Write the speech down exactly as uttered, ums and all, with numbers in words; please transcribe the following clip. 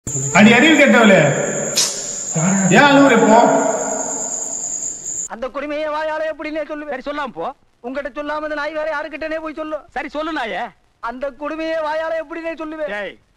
அடி அறிவு கேட்டவளே ஏன் அழுவுற இப்போ? அந்த குடிமையை வாயால எப்படின்னே சொல்லுவேன். சரி சொல்லாம போ. உங்ககிட்ட சொல்லாம இந்த நாய் வேற யாருக்கிட்டனே போய் சொல்லு. சரி சொல்லு நாயே. அந்த குடுமையை வாயால எப்படின்னே சொல்லுவேன்.